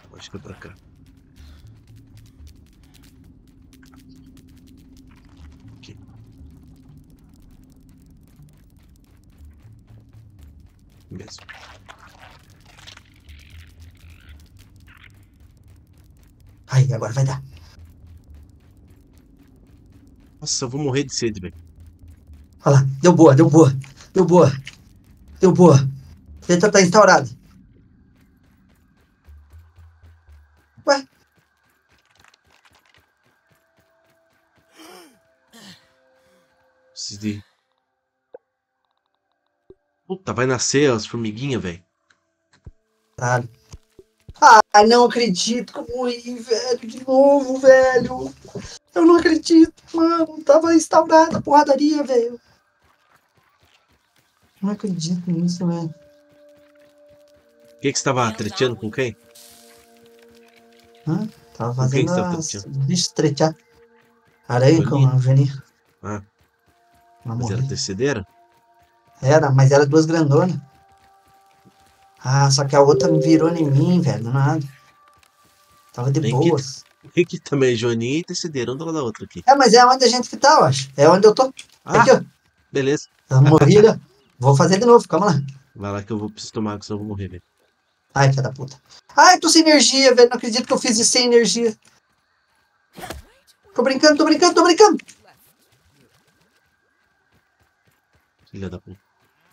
Acho que é pra cá. Aqui. Mesmo. Ai, agora vai dar. Nossa, eu vou morrer de sede, velho. Olha lá, deu boa, deu boa. Deu boa. Deu boa. Tenta tá instaurado. Ué? Preciso de... Puta, vai nascer as formiguinhas, velho. Caralho. Ah, não acredito que eu morri, velho. De novo, velho. Eu não acredito, mano. Tava instaurada a porradaria, velho. Não acredito nisso, velho. O que você tava treteando com quem? Hã? Tava Com quem fazendo você tava as treteando? bichos tretear. Aranha com Joaninha? a Joaninha. Ah, Ela mas era morreu. terceira? Era, mas era duas grandonas. Ah, só que a outra me virou em mim, velho. Do nada. Tava de Tem que... boas. Tem que também Joaninha e terceira, um do lado da outra aqui. É, mas é onde a gente que tá, eu acho. É onde eu tô. Ah, Aqui, ó. beleza. Eu morri ali, ó. Vou fazer de novo, calma lá. Vai lá que eu vou preciso tomar água, senão eu vou morrer, velho. Ai, filha da puta. Ai, tô sem energia, velho. Não acredito que eu fiz isso sem energia. Tô brincando, tô brincando, tô brincando. Filha da puta.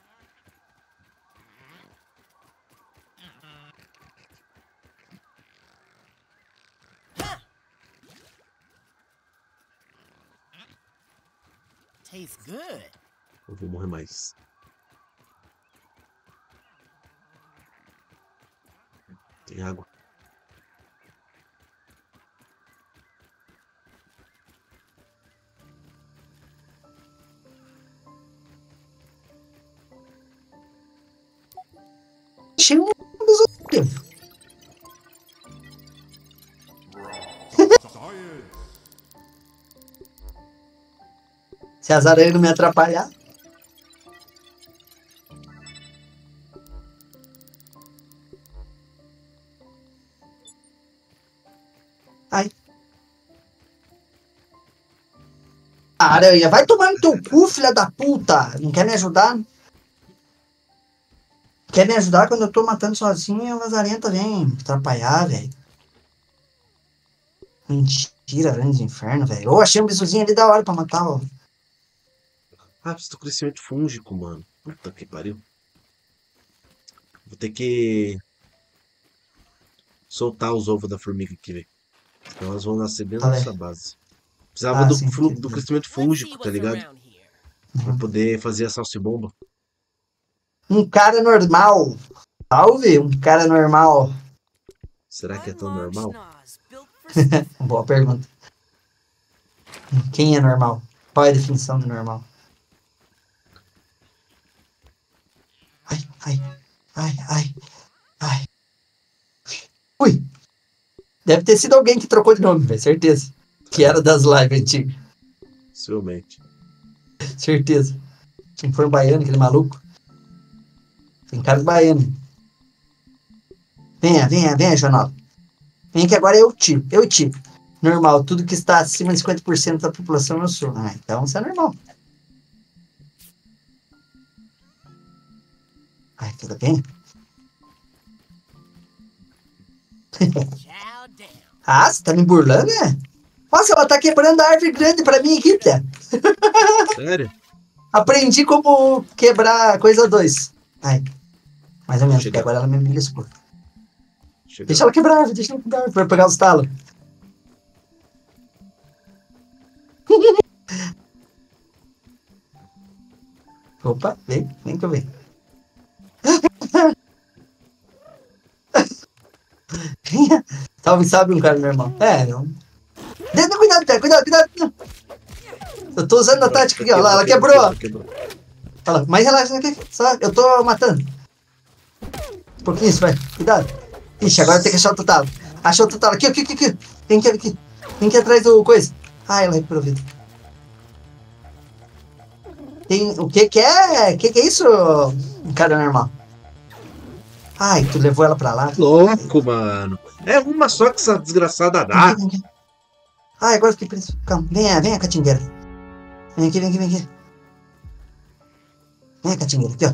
Tastes good. Eu vou morrer mais. Tem água. Achei um besouro. Se as aranhas não me atrapalhar. Ai. Aranha, vai tomar no teu cu, filha da puta. Não quer me ajudar? Quer me ajudar quando eu tô matando sozinho, as aranhas vêm me atrapalhar, velho. Mentira, aranha do inferno, velho. Eu achei um bizuzinho ali da hora pra matar, ó. Ah, preciso do crescimento fúngico, mano. Puta que pariu. Vou ter que soltar os ovos da formiga aqui, velho. Senão elas vão nascer bem na Falei. nossa base. Precisava Ah, sim. do crescimento Let's see fúngico, tá what's ligado? around here. Pra poder fazer a salsibomba. Um cara normal. Salve, um cara normal. Será que é One tão long normal? schnoz built for speed. Boa pergunta. Quem é normal? Qual é a definição de normal? Ai, ai, ai, ai, ai. Ui! Deve ter sido alguém que trocou de nome, velho. Certeza. Que era das lives antigas. Possivelmente. Certeza. Quem foi um baiano, aquele maluco. Tem cara de baiano. Venha, venha, venha, Jonal. Vem que agora eu tiro. Eu tiro. Normal. Tudo que está acima de 50% da população eu sou. Ah, então isso é normal. Ai, tudo bem? Chow down. Ah, você tá me burlando, né? Nossa, ela tá quebrando a árvore grande pra mim aqui, Pia. Sério? Aprendi como quebrar coisa 2. Ai, mais ou menos, porque Chega. agora ela me beliscou. Chega. Deixa ela quebrar a árvore, deixa ela quebrar a árvore, pra pegar os talos. Opa, vem, vem que eu venho. Salve, salve um cara normal. É, não. Cuidado, Pia, cuidado, cuidado. Eu tô usando a tática aqui, ó. Lá, ela quebrou. Quebrou. Olha lá, mas relaxa aqui, só, eu tô matando. Um pouquinho isso, vai. Cuidado. Ixi, agora tem que achar o total. Achou o total. Aqui, aqui, aqui, aqui. Vem aqui, aqui. Vem aqui atrás do coisa. Ah, ela recuperou vida. Tem. O que que é? O que que é isso? Cara normal. Ai, tu levou ela pra lá. Louco, mano. É uma só que essa desgraçada Vem aqui, dá. vem aqui. Ai, agora eu fiquei preso. Calma, vem, catingueira. Vem aqui, vem aqui, vem aqui. Vem, catingueira, aqui, ó.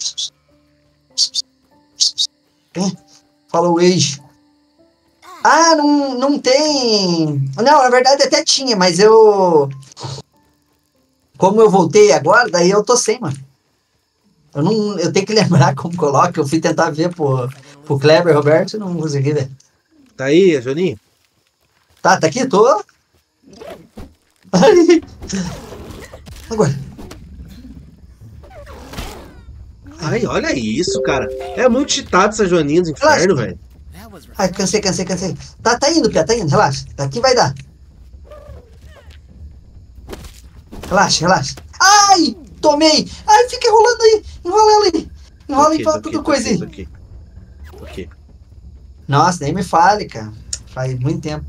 Vem. Follow age. Ah, não tem. Não, na verdade até tinha, mas eu. Como eu voltei agora, daí eu tô sem, mano. Eu tenho que lembrar como coloca. Eu fui tentar ver pro Kleber Roberto e não consegui ver. Tá aí, Joninho? Tá aqui? Tô. Ai. Agora. Ai, olha isso, cara. É muito cheatado essa Joaninha do inferno, Relaxa. velho. That was right. Ai, cansei. Tá indo, Pia, tá indo. Relaxa. Daqui vai dar. Relaxa. Ai, tomei. Ai, fica enrolando aí. Enrola ela aí. Enrola aí pra tudo coisa aí. Tô aqui. Nossa, nem me fale, cara. Faz muito tempo.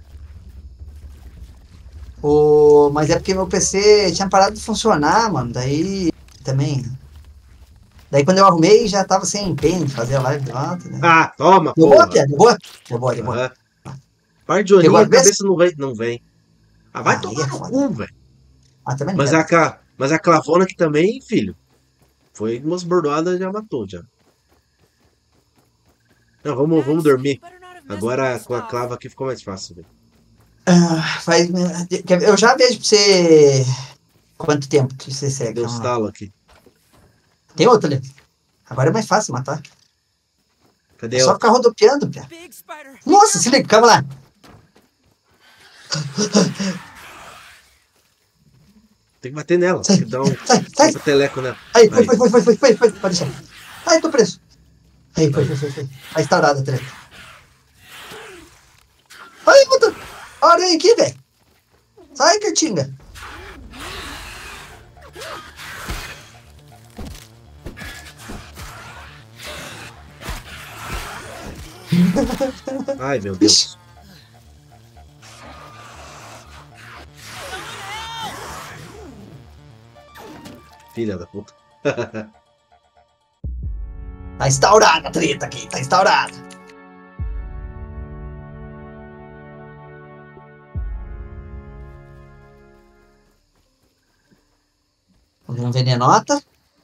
Mas é porque meu PC tinha parado de funcionar, mano. Daí também. Daí quando eu arrumei já tava sem empenho de fazer a live de volta, né? Ah, toma, Deu boa, porra. Pia? Deu boa? Deu boa. Aham. Par de Pegou Joaninha, a a cabeça não vem. Ah, vai Ah, aí tomar é no foda. cu, velho. Ah, também não Mas quero. mas a clavona aqui também, filho. Foi umas bordoadas já matou, já. Não, vamos dormir. You better not have messed with my Agora com a stuff. clava aqui ficou mais fácil, velho. Eu já vejo pra você quanto tempo que você segue. Deu Vamos lá. estalo aqui. Tem outro ali. Agora é mais fácil matar. Cadê É só ela? ficar rodopiando, Pia. Big spider. Nossa, se liga, calma lá. Tem que bater nela. Sai, Tem que dar um sai. teleco nela. Aí, foi. Pode deixar. Ai, tô preso. Aí, foi. Tá estourada a treta. Ai, puta. Olha aí aqui, velho. Sai, Catinga. Ai, meu Deus. Filha da puta. Tá instaurada a treta aqui, tá instaurada. Um venenota.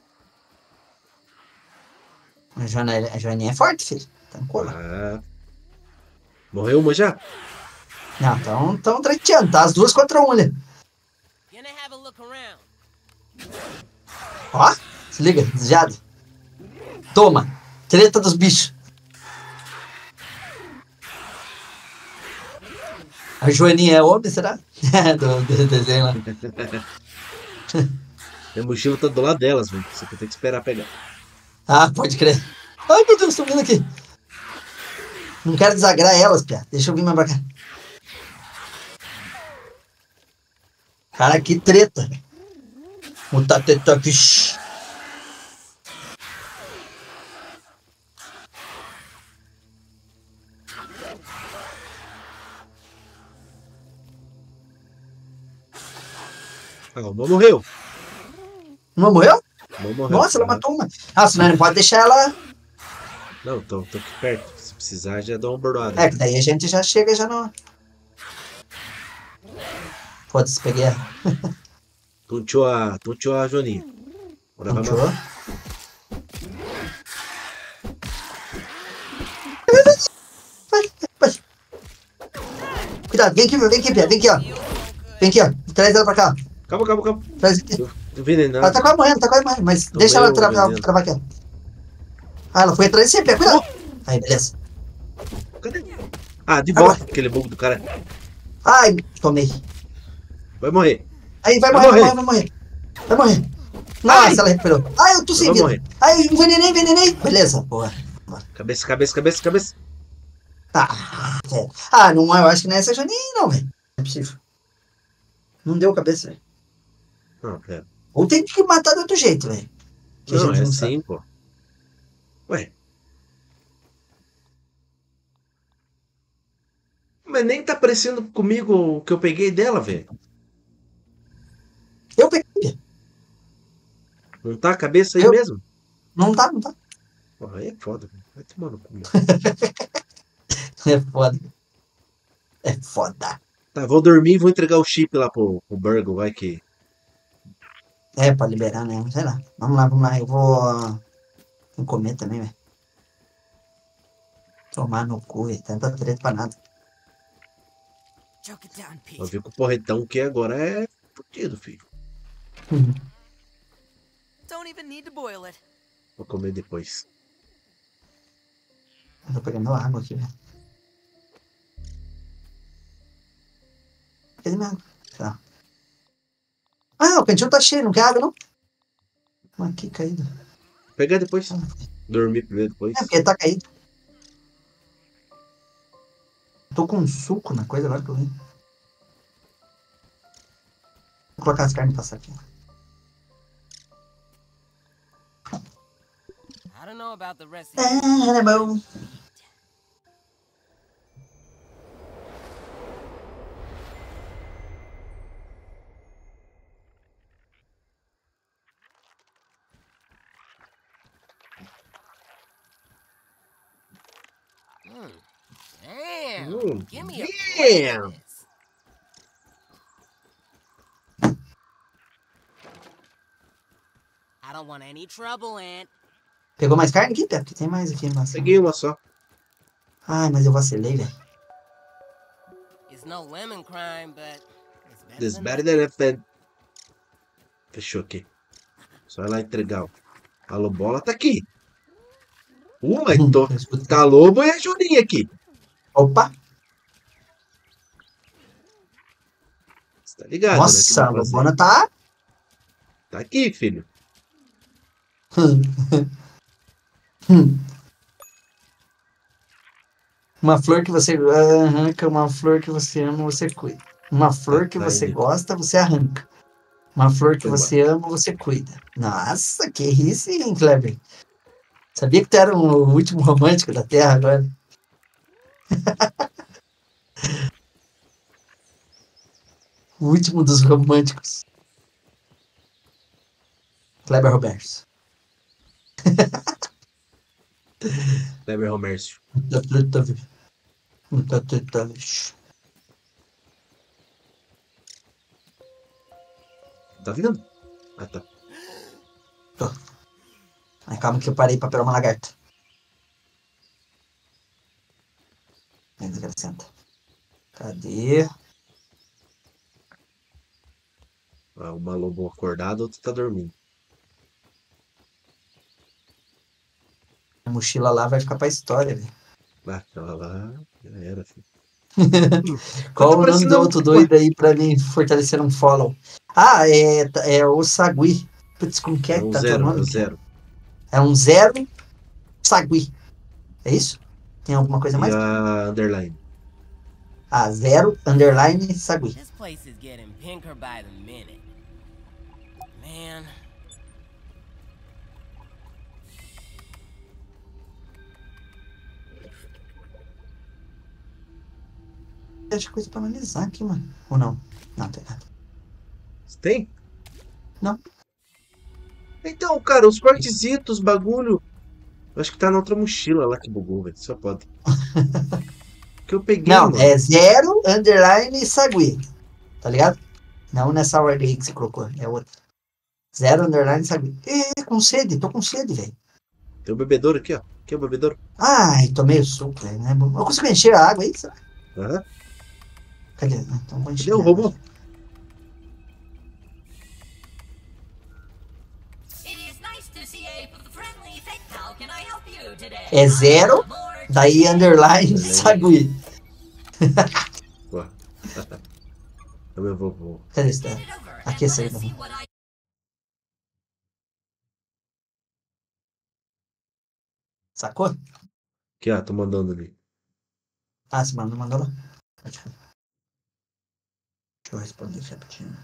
A Joaninha é forte, filho. Tá no cola. Ah. Morreu uma já? Não, tão treteando. Tá as duas contra um ali. Gonna have a look around. Ó, se liga, desviado. Toma, treta dos bichos. A Joaninha é homem, será? do desenho lá. Minha mochila tá do lado delas, velho. Você tem que esperar pegar. Ah, pode crer. Ai, meu Deus, tô vindo aqui. Não quero desagrar elas, Pia. Deixa eu vir mais pra cá. Cara, que treta. O tateta, vixi. Ah, uma morreu. Uma morreu? Uma morreu. Nossa, ela Ah, matou uma. Ah, senão não pode deixar ela. Não, tô aqui perto. Se precisar, já dá uma bordoada. É, que daí a gente já chega já no. Foda-se, peguei ela. Tunteou a Joaninha. Agora vai Control. matar. Vai. Cuidado, vem aqui, Pia. Vem aqui, ó. Vem aqui, ó. Traz ela pra cá. Calma. Traz aqui. Tô envenenado. Ela tá quase morrendo, mas Tomei deixa ela o veneno. travar aqui, ó. Ah, ela foi atrás de você, Pia. Cuidado. Aí, beleza. Cadê? Ah, de volta. Aquele bug do cara. Ai, tomei. Vai morrer. Aí, vai Vai morrer. morrer. Vai morrer. Nossa, Ai. ela recuperou. Ai, eu tô sem Vai vida. morrer. Ai, envenenei. Beleza, boa. Cabeça. Ah, velho. Ah, não, eu acho que não é essa Janine, não, velho. Não é possível. Não deu cabeça, velho. Não, pera. Ou tem que matar de outro jeito, velho. Que a Não, gente é não assim, sabe. pô. Ué. Mas nem tá parecendo comigo o que eu peguei dela, velho. Eu peguei. Não tá a cabeça aí Eu- mesmo? Não tá. Porra, aí é foda, velho. Vai tomar no cu, mano. É foda. É foda. Tá, vou dormir e vou entregar o chip lá pro Burgle, vai que. É, pra liberar, né? Sei lá. Vamos lá, vamos lá. Eu vou comer também, velho. Tomar no cu, e tanta treta pra nada. Choke it down, Pete. Eu vi com o porretão que agora é fudido, filho. Don't even need to boil it. Vou comer depois. Eu tô pegando água aqui, velho. Cadê minha água? Tá. Ah, o cantinho tá cheio, não quer água, não? Mas que caído. Pegar depois. Dormir primeiro depois. É, porque tá caído. Tô com um suco na coisa agora que eu vi. Vou colocar as carnes e passar aqui. I don't know about the rest of you. É bom. Damn. Give me a Damn. plate of this. I don't want any trouble, Aunt. Pegou mais carne aqui, Pé? Porque tem mais aqui. Nossa. Peguei uma só. Ai, mas eu vacilei, velho. It's no lemon crime, but it's better This than better nothing. than nothing. Fechou aqui. Só ir lá entregar. Ó. A lobola tá aqui. Mas tô. Tá lobo e a Julinha aqui. Opa! Você tá ligado, Nossa, né? a Que eu vou fazer. Lobona tá. Tá aqui, filho. Uma flor que você arranca, uma flor que você ama, você cuida. Uma flor que Tá você indo. gosta, você arranca. Uma flor que Foi você ama, você cuida. Nossa, que isso, hein, Kleber? Sabia que tu era o último romântico da Terra agora? O último dos românticos. Kleber Roberto. Kleber Romércio. Tá vendo? Ah, tá. Ai, calma que eu parei pra pegar uma lagarta. Vem, desgracenta. Cadê? Ah, uma lobo acordada, outra tá dormindo. A mochila lá vai ficar pra história, velho. Ah, aquela lá já era, filho. Qual Tá o nome parecendo do outro doido aí pra mim fortalecer um follow? Ah, é o Sagui. Putz, como que É é que um tá teu zero, é nome? o zero. É um 0 Sagui. É isso? Tem alguma coisa E mais? a underline. Ah, 0 underline Sagui. This place is getting pinker by the minute. Man. Acho coisa pra analisar aqui, mano. Ou não? Não, tá errado. Você tem? Não. Então, cara, os cortezitos, bagulho. Eu acho que tá na outra mochila lá que bugou, velho. Só pode. Que eu peguei, Não, mano. é 0 underline Sagui. Tá ligado? Não nessa ordem aí que você colocou. É outra. 0 underline Sagui. Com sede. Tô com sede, velho. Tem o bebedouro aqui, ó. Aqui é o bebedouro. Ai, tomei o suco, velho. Né? Eu consigo encher a água aí? Será? Aham. Cadê? Então vou encher. Cadê o a água robô? aqui. É 0, daí underline Sagui. Pô. Eu vou. Cadê esse daí? Aqui esse aí. Sacou? Aqui, ó. Tô mandando ali. Ah, você mandou lá? Deixa eu responder aqui rapidinho.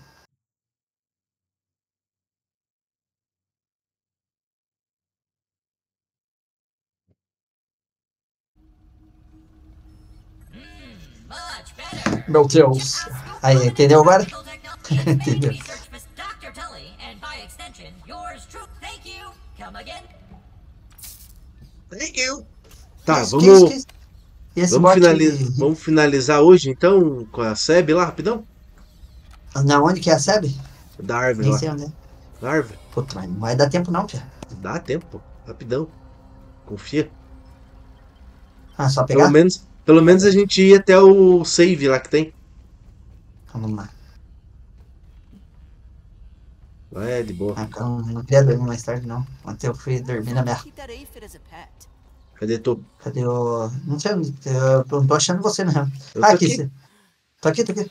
Meu Deus. Aí, entendeu agora? Entendeu? Thank you. Tá, Que isso, que vamos, isso? E esse bot... vamos finalizar hoje então com a Seb lá, rapidão? Na onde que é a SEB? Da árvore Nem lá. sei onde é. Da árvore. Puta, mas não vai dar tempo não, Pia. Dá tempo, rapidão. Confia. Ah, só pegar? Pelo menos a gente ia até o save lá que tem. Vamos lá. É, de boa. Ah, eu não queria dormir mais tarde, não. Ontem eu fui dormir na minha... Keep that aphid as a pet. Cadê tu? Cadê o... Não sei onde... Eu não tô achando você, na real. Eu Ah, tô aqui. aqui. Tô aqui, tô aqui.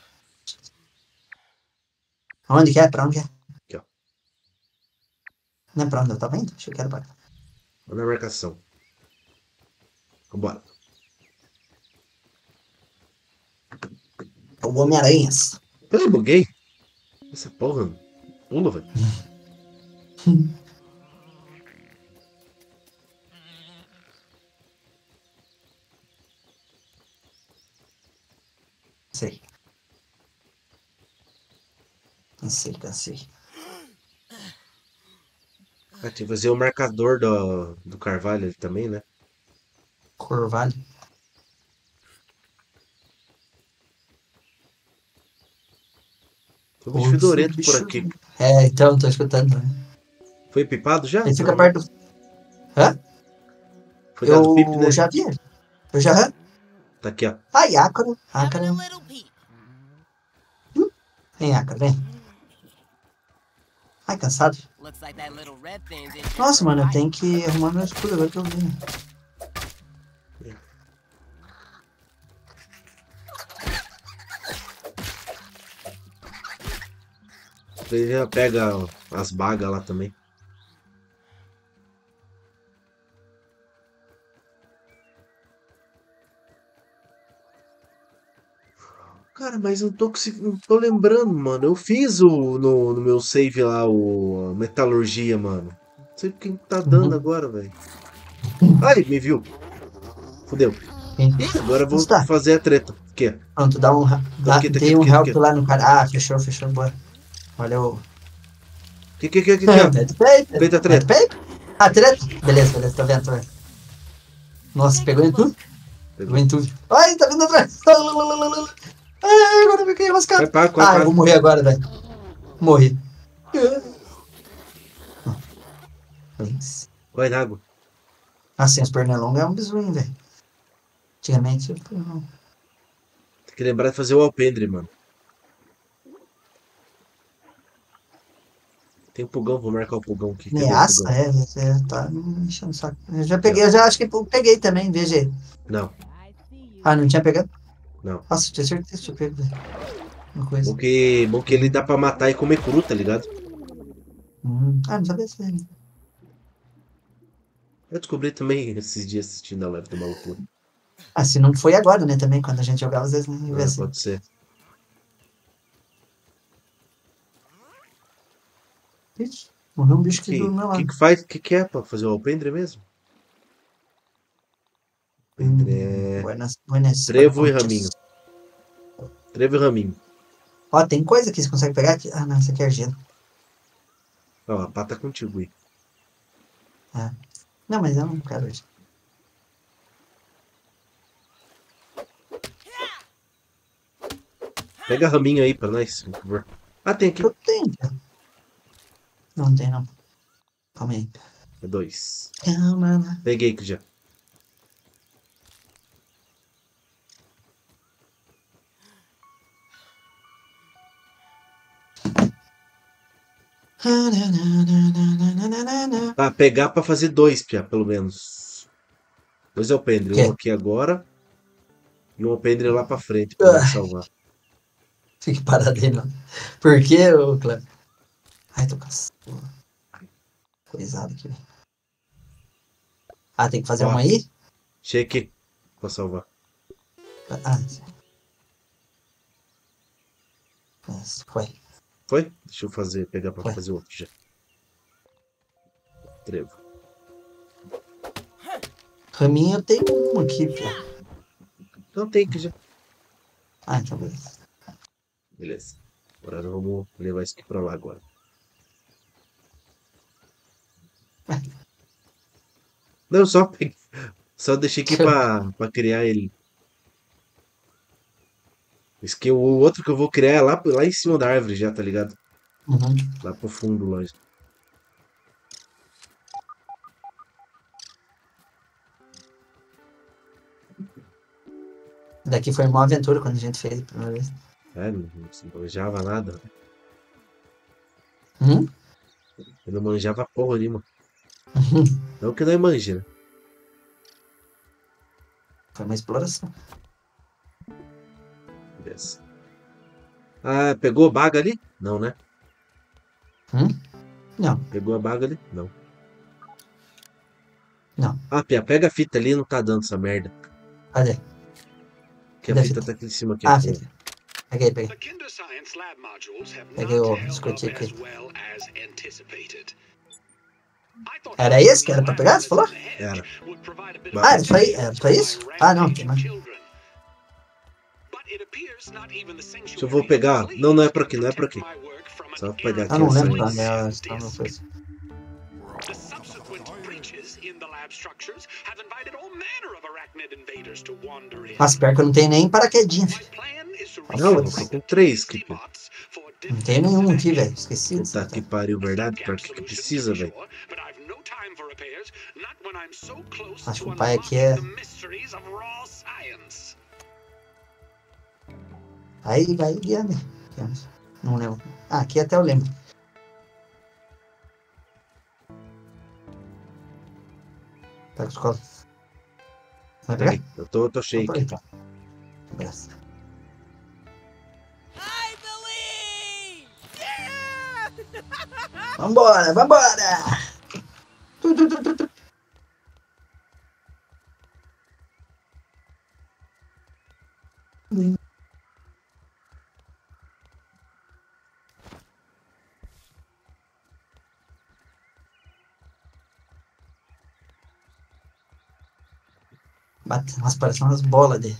Onde que é? Pra onde que é? Aqui, ó. Não é pra onde eu tava indo? Achei que era pra cá. Olha a marcação. Vambora. É o Homem-Aranhas. Eu buguei. Essa porra. Pula, velho. Sei. Cansei, cansei. Ah, tinha que fazer o marcador do Carvalho ali também, né? Corvalho. Tem um bicho fedorento por aqui. É, então, tô escutando. Né? Foi pipado já? Ele fica Não, né? perto... Hã? Foi dado pip Eu nele. já vi ele. Eu já... Tá aqui, ó. Ai, ácaro. Having a Ácaro. little peep. Vem, ácaro, vem. Ai, cansado. Looks like that little red thing's in here Nossa, for a mano, eu bite. tenho que arrumar meu escudo agora que eu vi. Ele já pega as bagas lá também. Cara, mas eu não tô, não tô lembrando, mano. Eu fiz no meu save lá, o Metalurgia, mano. Não sei quem tá dando Uhum. agora, velho. Ai, me viu. Fudeu. Sim. Ih, agora eu vou Onde tá? fazer a treta. Aqui, Pronto, dá um, tô aqui, tô aqui, dei tô um aqui, tô help aqui. lá no cara. Ah, fechou, fechou, boa. Valeu. Aqui, ó. Dead paper. Feita a Dead treta. paper? Ah, treta? Beleza, beleza, tô vendo, tô vendo. Nossa, pegou em tudo? Pegou em tudo. Ai, tá vindo atrás. Ai, agora eu fiquei enroscado. Vai, Ah, eu vou morrer agora, velho. Morri. Links. Vai na água. Assim, os pernilongos é um bisuinho, velho. Antigamente, eu não. Tem que lembrar de fazer o alpendre, mano. Tem um pulgão, vou marcar o pulgão aqui. Cadê o Ameaça? pulgão? É, você tá me enchendo o saco. Eu já Aqui, ó. peguei, eu já acho que eu peguei também, veja aí. Não, Ah, não tinha pegado? não. Nossa, tinha certeza que tinha pego, velho. Uma coisa. Bom que ele dá pra matar e comer cru, tá ligado? Ah, não sabia se. Eu descobri também esses dias assistindo a live do maluco. Ah, se não foi agora, né? Também, quando a gente jogava, às vezes não ia Ah, assim. pode ser. Ixi, morreu um bicho aqui do meu O que lado. que faz? O que que é pra fazer o alpendre mesmo? Alpendre é Buenas, buenas trevo e conchas. raminho. Trevo e raminho. Ó, tem coisa que você consegue pegar aqui. Ah, não, isso aqui é argila. Ó, a pata tá contigo aí. Ah. Não, mas eu não quero isso. Pega raminho aí pra nós, por favor. Ah, tem aqui. Eu tenho. Não tem, não. Calma aí. É 2. Calma lá. Peguei aqui já. Ah, pegar pra fazer 2, Pia, pelo menos. 2 alpendre. Quê? Um aqui agora. E um alpendre lá pra frente pra nós salvar. Fique parado aí, não. Por quê, ô Cleber? Ai, tô cansado. Coisado aqui, velho. Ah, tem que fazer Ó. uma aí? Cheque pra salvar. Ah, sim. Mas foi. Foi? Deixa eu fazer, pegar pra Foi. fazer outro já. Trevo. Raminho eu tenho um aqui, Pia. Então tem que já. Ah, então beleza. Beleza. Agora vamos levar isso aqui pra lá agora. Não, Só deixei aqui pra criar ele. Esse que o outro que eu vou criar é lá em cima da árvore já, tá ligado? Uhum. Lá pro fundo, longe. Daqui foi uma aventura quando a gente fez a primeira vez. É, não se manjava nada. Hum? Eu não manjava porra nenhuma. Não que não é manja, né? Foi uma exploração. Beleza. Ah, pegou a baga ali? Não, né? Não, Pegou a baga ali? Não. não. Ah, Pia, pega a fita ali, não tá dando essa merda. Cadê? Que a Cadê a fita fita? tá aqui em cima aqui. Ah, ó. fita. Peguei, peguei. Peguei o biscoitinho aqui. Era esse que era pra pegar, você falou? Era. Ah, era pra isso? Ah, não, tem mais. Se eu vou pegar. Não, não é pra aqui, não é pra aqui. Só vou pegar aqui Eu não essa lembro aí. pra onde ela estava a coisa. The subsequent breaches in the lab structures have invited all manner of arachnid invaders to wander in. Mas pior que eu não tenho nem paraquedinha. My plan is to Não, eu resurrect tô com 3 the aqui, Pia. bots for Não tenho nenhum aqui, velho. Esqueci. Puta que pariu, verdade? Pra que precisa, velho? but I've no time for repairs, not when I'm so close Acho que to o pai aqui unlocking é... the mysteries of raw science. Aí vai guiando. Não lembro. Ah, aqui até eu lembro. Pega os colos. Vai pegar? Peraí, eu tô cheio Então, aqui. então. Abraço. I believe! Yeah! Vambora, vambora! Tu. Bate, nossa, parece umas bolas de...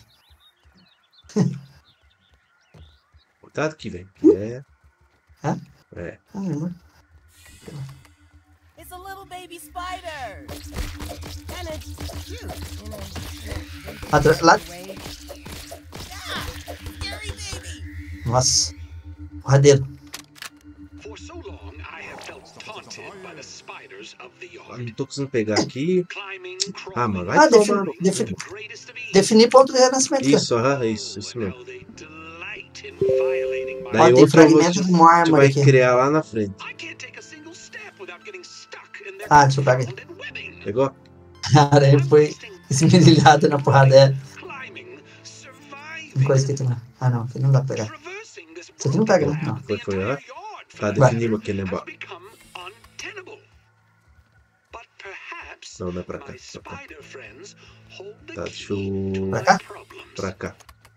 Cuidado aqui, velho. É. Hã? É. Ah, irmão. It's a little baby spider! And it's cute in a Lá... way. Yeah! Scary baby! Nossa. Porradeiro. For so long, I have felt taunted by the spiders of the Eu yard. não tô conseguindo pegar aqui. Climbing, Ah, mano, crawling, vai Ah, tomar. greatest of ease. definir ponto de renascimento, cara. Isso, aham, isso mesmo. How they delight in violating my Daí Ó, tem outro fragmento você de mármore vai aqui. criar lá na frente. I can't take a single step without getting stuck in their Ah, deixa eu pegar aqui. confounded webbing. Pegou? Cara, ele foi esmerilhado na porrada. É. Climbing, Tem coisa surviving, que tem lá. Ah, não, aqui não dá pra pegar. traversing this Isso aqui não pega, né? broken Não. path, Foi, the ó. entire yard Tá for definido aqui, né? has become untenable. But perhaps Não, não é pra cá. my Pra cá. spider friends hold the Tá, key deixa eu. to Pra my cá? problems. Pra cá.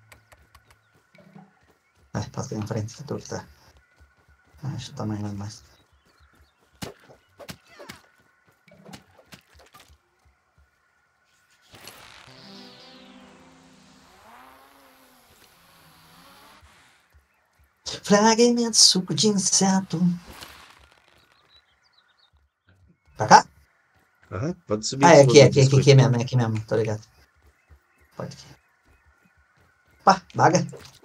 Vai, passa aqui na frente. Tu que tá. Ah, deixa o tamanho lá mais. Fragmento, suco de inseto. Pra cá? Aham, pode subir. Ah, em é cima aqui, do aqui biscoito. mesmo, é aqui mesmo, tô ligado. Pode aqui. Pá, baga.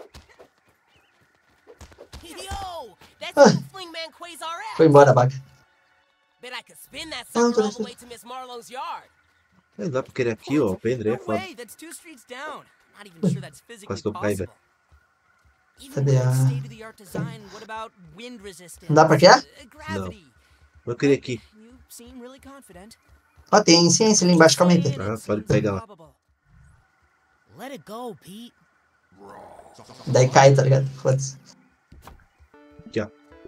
Yo! That's Ah. you fling man Quasar X! Foi embora a baga. Bet I could spin that Não, sucker tô all the way to Miss Marlowe's yard. É, dá pra querer aqui, ó. O Pendre é No foda. way, that's 2 streets down. Not even sure that's physically Quase que eu caí, velho. possible. Even Cadê with a- its state-of-the-art design, what about wind resistance? Não dá pra quê? Gravity. Eu queria aqui. You seem really confident. Ó, tem ciência ali embaixo, calma aí, Pedro. Ah, pode pegar lá. Probable. Let it go, Pete. Daí cai, tá ligado? Foda-se. Aqui, ó.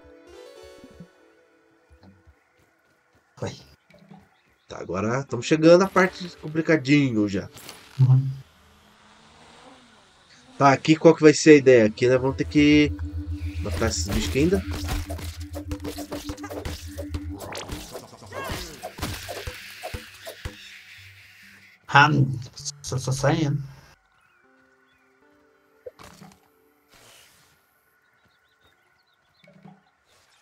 Foi. Tá, agora estamos chegando na parte complicadinho já. Uhum. Tá, aqui qual que vai ser a ideia? Aqui nós vamos ter que matar esses bichos aqui ainda. Só saindo.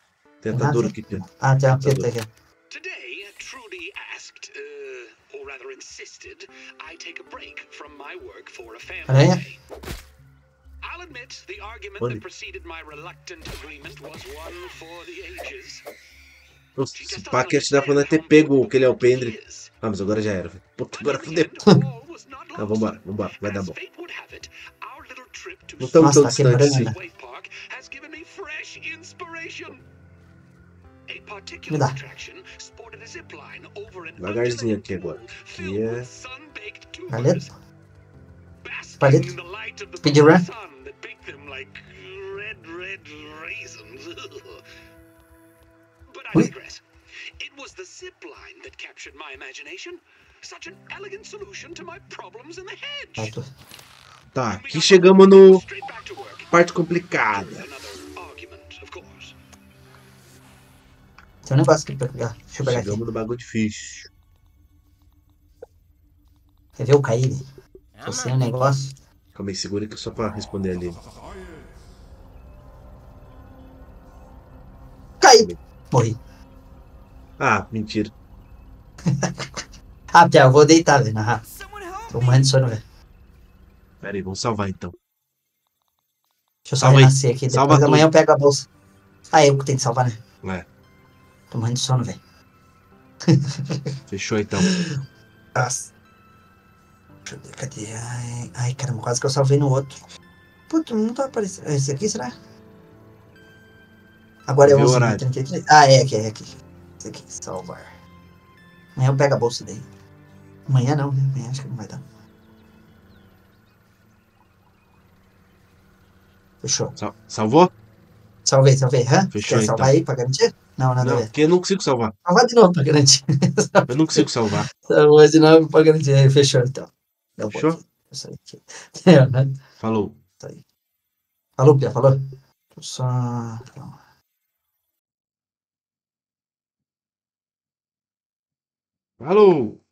Tentador aqui, Pedro. Ah, tem uma fita aqui. Today, Trudy asked, or rather insisted I take a break from my work for a family Aranha? day. I'll admit the argument Olha. that preceded my reluctant agreement was one for the ages. Nossa, She esse just pá doesn't que antes dá pra nós understand ter how pego aquele important alpendre. he is. Ah, mas agora já era, velho. Puta, agora But in fudeu. the end, all was not Não, lost. vambora, vai dar As bom. fate would have it, our little trip to Não estamos Nossa, tão tá distantes quebrando, assim. né? Wave Park has given me fresh inspiration. A Me particular dá. attraction sported a zip line over an Devagarzinho undulating aqui agora. pool Aqui filled é. with sun-baked tubers, Palheta? basking Palheta? in the light of the Speedrun? sun that baked them like red raisins. But I Ui. digress. It was the zip line that captured my imagination. Such an elegant solution to my problems in the Vai, hedge. tu. Tá, aqui chegamos no Straight back to work. parte complicada. Another argument, of course. Tem um negócio aqui pra pegar. Deixa eu pegar aqui. Chegamos no bagulho difícil. Quer ver eu cair? Né? I'm Tô not sem um negócio. Calma aí, segura aqui só pra responder ali. Caí! Morri. Ah, mentira. Ah, Pia, eu vou deitar, velho. Na Someone help Tô me! morrendo de sono, velho. Pera aí, vamos salvar então. Deixa eu só Salva aí. renascer aqui. Salva Depois da manhã eu tudo. pego a bolsa. Ah, eu que tenho que salvar, né? É, Tô morrendo de sono, velho. fechou então. Nossa. Deixa eu ver, cadê? Ai, caramba, quase que eu salvei no outro. Puta, não tá aparecendo. Esse aqui, será? Agora é Vê o 11 horário. 33. Ah, é aqui, é aqui. Esse aqui, salvar. Amanhã eu pego a bolsa daí. Amanhã não, né? Amanhã acho que não vai dar. Fechou. Salvou? Salvei. Hã? Fechou, Quer salvar então. aí pra garantir? Não, nada a Não, ver. porque eu não consigo salvar. Salvar de novo pra garantir. Eu não consigo salvar. Salvou de novo pra garantir. Aí, fechou, então. Eu vou Fechou? aqui. Eu saí aqui. É, né? Falou. Falou, Pia, falou? Deixa eu só... Falou!